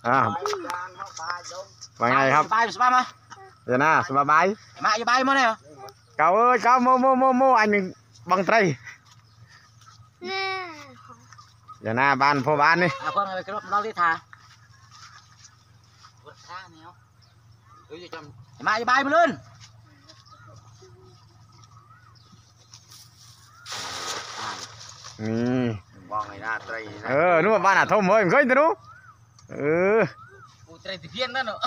ว่าไงครับสบายสบายมั้ยเดี๋ยวนะสบายมาสบายมั้ยเนี่ย cậu ơi cậu mua anh bằng tray giờ na ban phô ban đi เพิ่งไปกระโดดน้องลิธาวัดท่าแนวมาสบายมาลื่น bong này na tray nó mà ban à thôm mới khơi tao đúng tray thì phiên đó nữa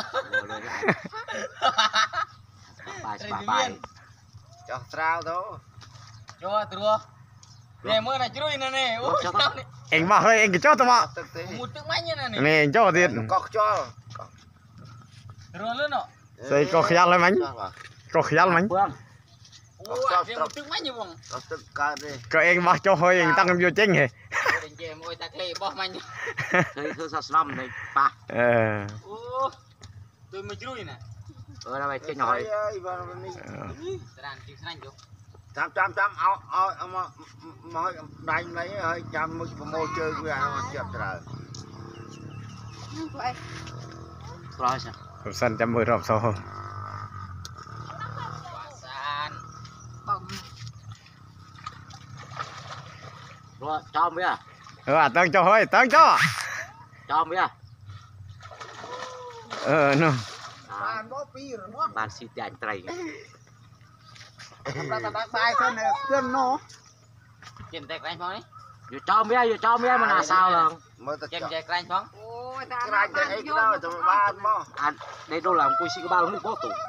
tray thì phiên cho sao thôi cho tụi nè mưa này chui nè nè anh mà hơi anh cứ cho tao mà một tiếng mấy như này nè anh cho tiền cọc cho rồi luôn nọ xây có khéo lấy bánh có khéo bánh ôi một tiếng mấy như vòng có anh mà cho hơi anh tăng vô chính hề ôi ta kề bỏ mạnh thôi sao slum này ba tôi mới chui nè là mày chơi nhỏ đi chăm mới đánh lấy hơi chăm môi chơi với anh chậm trời rồi sao sân chăm mười rộp sâu rồi cho bây giờ tăng cho hơi tăng cho bây giờ nó bạn xịt tiền trai sai thân này chân nó trên tay anh phong đấy vừa cho bây giờ mà là sao là trên tay anh phong cái này cái đâu cho ba mo đây đâu làm cùi xì cái bao nó có tủ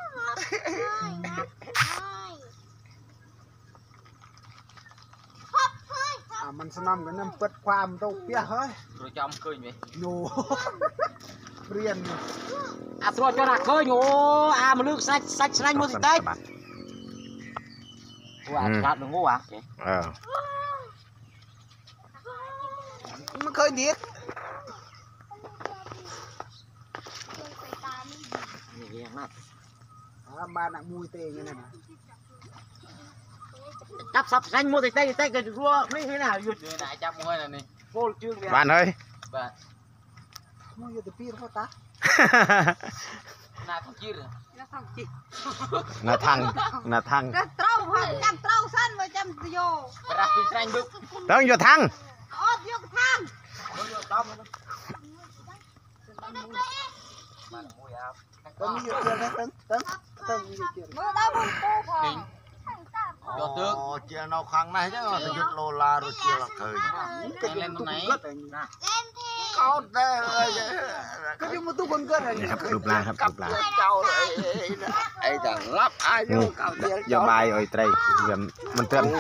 มันสนามกันน้ำเปิดความตกเปียเฮ้ย rồi cho ông cười vậy โน่เรียน rồi cho đặt cười nhổ mà nước sạch xanh mua gì tết chặt đừng ngu à มันเคยเด็ดบ้านมวยเตงนี่นะ chắp sập xanh mua thì tay cái rùa mấy thế nào dụt này chắp mua này này vô chương liền bạn ơi bạn mua vô từ pin không ta nào không chia rồi là thằng chăm trâu xanh và chăm vô ra pin xanh bước tấn vô thằng ốp vô thang tấn vô tấn mưa đâu buồn cô thôi cho tướng chia nó khăng này chứ là giật lô la rồi chia là thời cái lên tụi này có đây cái chúng tôi còn cất này lụp la cháu ấy chẳng lắp ai vô do bài ơi tray mình tên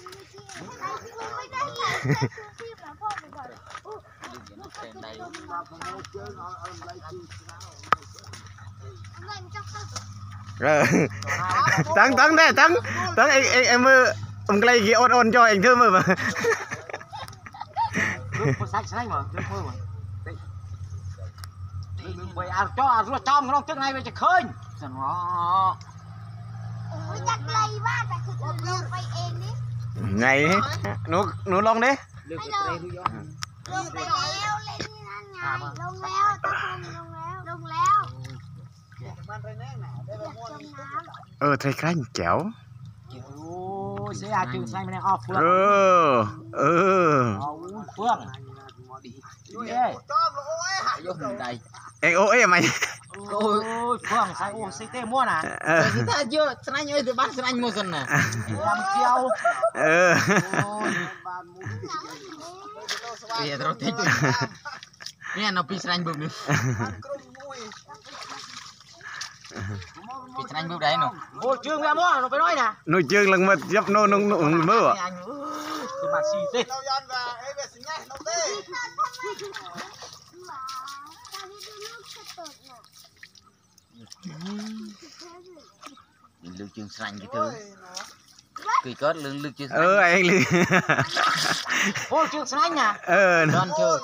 tấn đây tấn em ông cái gì ôn cho anh thưa mà xanh mà quay cho rùa trong nó trước này về khơi nó chặt lầy ba tại cứ quay em đi ngày nó lông đấy lông tay leo lên như thế này lông leo thấy cánh chéo sẽ à chừng xanh này off Phương đây anh ôi mày ôi Phương sai ô xí tê mua nè người ta chưa anh ơi từ bác anh mua dần nè làm keo iya terus itu ini nó pin anh bơm đi pin anh bơm đấy nó vô chương ra mua nó phải nói nè nuôi chương lần một dấp nô mưa từ mà xì tê lương chương xanh cái thứ kỳ cớt lương chương xanh anh lương ô chương xanh à non chơi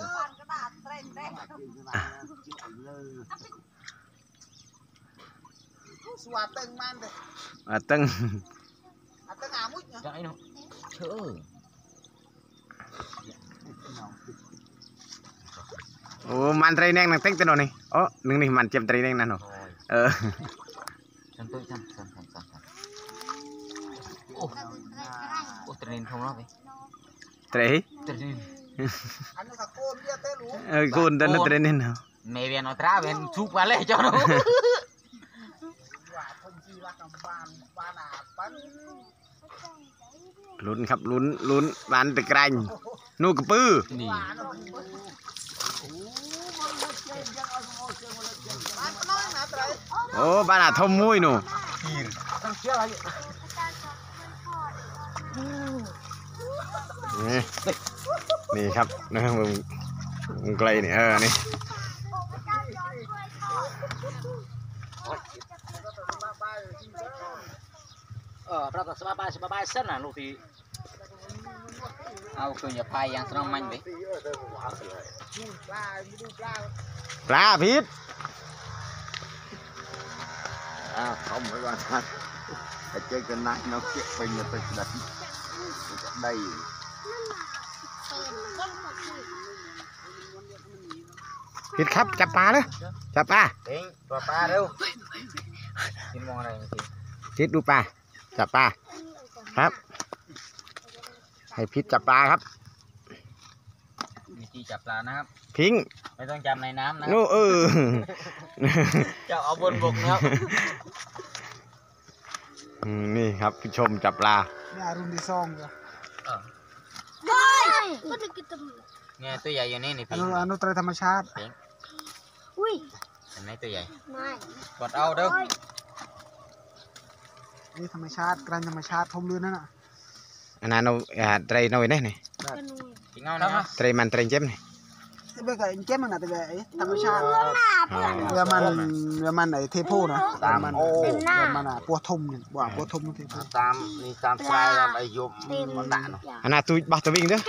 tưng cái nó chớ โอ้มันไตรแนงนังเต็กตัวนี่โอ้หนึ่งนี่มันเจ็บไตรแนงนั่นหรอฉันตัวฉันโอ้ตรนินทงแล้วไปไตรตรนินอันนี้ก็โกนเยอะเต้รู้กูนไตรแนงเนาะเมเวียนอัตราเป็นชุกมาเลยจ้าหนูว่าคนจีละกับบ้านอาปันลุ้นครับลุ้นบ้านตะไคร้นู่กระปือนี่โอ้บ้านอาทมมุ้ยหนูต้องเชื่ออะไรนี่ครับนะมึงไกลนี่นี่ปรากฏสบายเส้นน่ะลูกที่เอาตัวอย่าพายยังสนองมันไปปลาพิษ không phải quan sát ở trên cái nát nó kia bên người ta đặt đây พิษครับจับปลาเลยจับปลาเองตัวปลาเร็วกินมองอะไรนี่พิษดูปลาจับปลาครับให้พิษจับปลาครับวิธีจับปลานะครับพิงไม่ต้องจับในน้ำนะนู่จะเอาบนบกนะครับนี่ครับผู้ชมจับปลานี่อารมณ์ดีซองจ้ะก็จะกินตัวเนี่ยตัวใหญ่อยู่นี่นี่อันพี่นู้นอันนู้นตรธรรมชาติอุ้ยเห็นไหมตัวใหญ่ไม่กดเอาเด้อนี่ธรรมชาติกลางธรรมชาติทมลื่นนั่นน่ะอันนั้นเราไตรน้อยนี่นี่กินเอาเนี่ยไตรมันไตรเจ็บนี่ที่เป็นไก่เจ็บมันน่ะแต่ไก่ธรรมชาติเรือมันไหนเทโพนะเรือมันอ่ะปัวทมเนี่ยว่าปัวทมเทโพตามนี่ตามสายตามไอ้ยมมันด่าเนาะอันนั้นตุยบักตะวิ่งเด้อ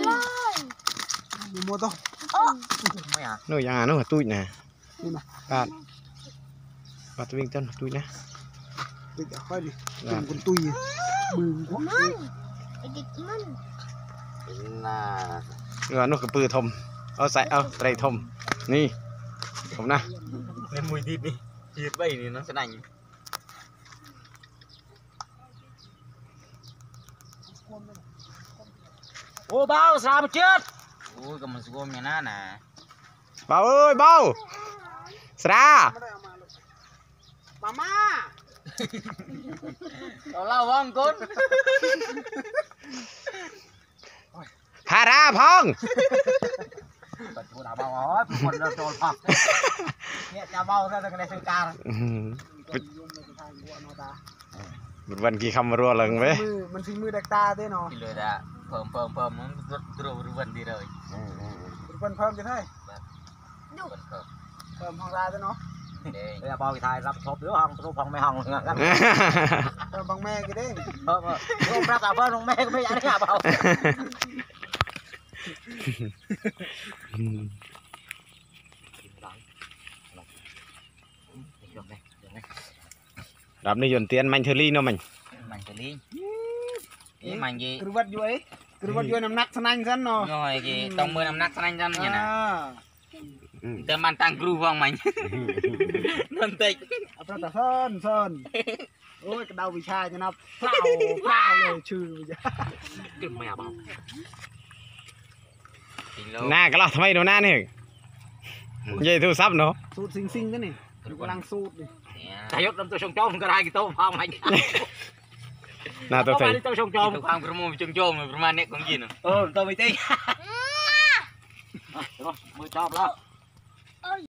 มีมัวต้ไม่อ่ะนู่นยังนู่นตุยนะนี่นะบ้านบักตะวิ่งต้นตุยนะติดค่อยดิตุ่มคนตุยมือหัวไอ้เด็กมันน่านู่นกระปือทมเอาใส่เอาไตรทมนี่ผมนะเล่นมวยดีนี่ยืดไปนี่นะสนั่นโอ้เบาสามเจ็ดโอ้ยก็มันสกมอย่างนั้นนะเบาเอ้ยเบาสระมาม่าเราเล่าว่างก้นพาราพองปัดหัวดาเบาอ๋อคนเราโจรพักเนี่ยจะเบาซะตั้งแต่ซื้อการบุญวันกี่คำรัวหลังเว้ยมันฝีมือเด็กตาเด้เนาะที่เลยอะเพิ่มมันรู้วันดีเลยเพิ่มจะได้เพิ่มห้องลาเด้เนาะเดี๋ยวเบาไทยรับชบหรือห้องทุบห้องไม่ห้องเลยกันเพิ่มบางแม่กี่เด้งเพิ่มร่วมรับกับเพิ่มน้องแม่ก็ไม่อยากได้เบารับนี่ยนเตียนมันเทอรี่เนาะมันมันจะลิ้นนี่มันยี่กระวัดย้วยกระวัดย้วยน้ำหนักสนั่นซันเนาะน้อยกี่ต้องมือน้ำหนักนั่นจันเนี่ยนะแต่มันตั้งครูฟังมันนั่นเต็กเอาประแต่ซ่อนโอ้ยกระเดาวิชาจะนับเปล่าเลยชื่อจะกึ่งไม่เอาเบาหน้าก็ล่ะทำไมดูหน้านี่ใหญ่ทูซับเนาะสูตรซิงกันนี่กำลังสูตรดิถ้ายกลำตัวชงจอมก็ได้กี่โต๊ะฟังมันหน้าตัวไทยตัวชงจอมฟังประมูลชงจอมประมาณนี้ของยินตัวไม่เต้มือจอบแล้ว